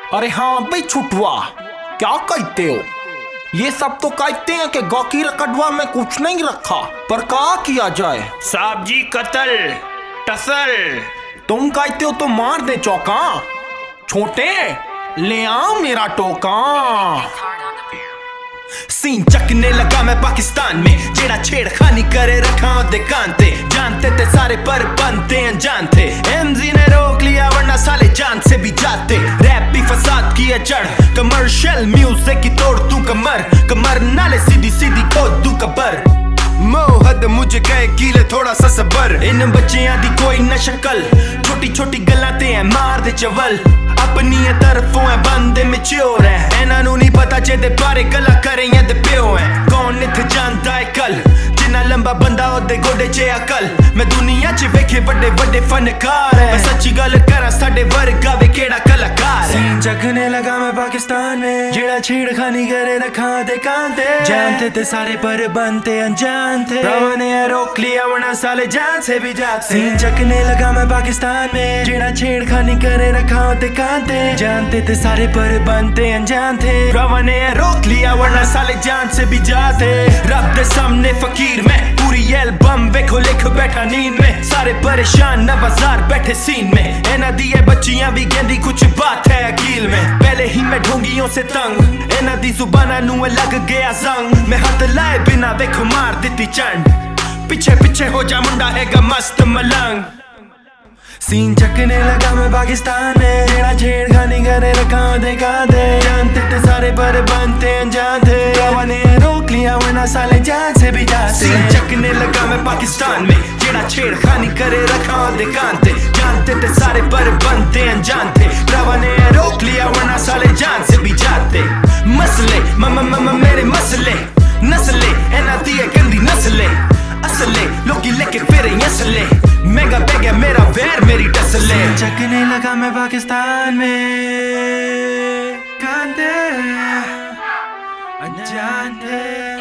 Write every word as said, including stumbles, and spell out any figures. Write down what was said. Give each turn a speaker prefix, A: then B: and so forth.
A: अरे हाँ भाई छुटवा, क्या कहते हो? ये सब तो कहते हैं कि गौकी रकड़वा में कुछ नहीं रखा, पर क्या किया जाए?
B: साहब जी कत्ल टसल।
A: तुम कहते हो तो मार दे चौका। छोटे ले आ मेरा टोका। सीन चकने लगा मैं पाकिस्तान में, जेड़ा छेड़खानी करे रखा दे कांते। जानते थे सारे पर बनते अनजान थे। एमजी ने रोक लिया वरना साले जान से भी जाते। रैप भी फसाद किया चढ़, कमर्शियल म्यूजिक की तोड़ तू कमर। कमर नाले सीधी सीधी खोद तू कबर। मोहद मुझे कहे कीले थोड़ा सा सबर। इन बच्चियां दी कोई न शक्ल, छोटी छोटी गलाते हैं मार दे चवल। अपनी तरफों है बंदे मेच्योर है, इन्हां नू नहीं पता जेदे बारे गला करें या दे प्यो है। कौन इत्थे जानदा है कल, जिन्ना लंबा बंदा ओदे गोडे च अकल। मैं दुनिया च वेखे बड़े बड़े फनकार है, मैं सच्ची गल करा साडे वर्गा वे केड़ा कलाकार है। सीन चखने लगा मैं पाकिस्तान में, जेड़ा छेड़खानी करे रखा दे कांते। जानते थे सारे पर बनते अनजान थे, प्रभु ने रोक लिया वरना साले जान से भी जाते। सीन चखने लगा मैं पाकिस्तान में, जेड़ा छेड़खानी करे रखा दे कांते। जानते थे सारे पर बनते अनजान थे, प्रभु ने रोक लिया वरना साले जान से भी जाते। रब दे सामने फकीर में, पूरी एल्बम वेखो लिख बैठा नींद में। सारे परेशान न बाजार बैठे सीन में, एना दिए बच्चियां भी कहंदी कुछ बात है अकील में। पहले ही मैं ढोंगियों से तंग, एना दी जुबाना नू लग गया जंग। मैं हाथ लाए बिना वेखो मार दिती चंड, पीछे पीछे हो जा मुंडा हैगा मस्त मलंग। सीन चकने लगा मैं पाकिस्तान में, जेड़ा छेड़खानी करे रखा दे कांते। जानते थे सारे पर बनते अनजान थे, प्रभु ने रोक लिया वरना साले जान से भी जाते। सीन चकने लगा मैं पाकिस्तान में, जेड़ा छेड़खानी करे रखा दे कांते। जानते थे सारे पर बनते अनजान थे, प्रभु ने रोक लिया वरना साले जान से भी जाते। मसले मम मम मेरे मसले, नस्ले एना दिए गंदी नस्ले। असले लोगी लेके फिरे असले, मेगा बेगा मेरा वैर मेरी टसले। चकने लगा मैं पाकिस्तान में, कांते अनजान थे।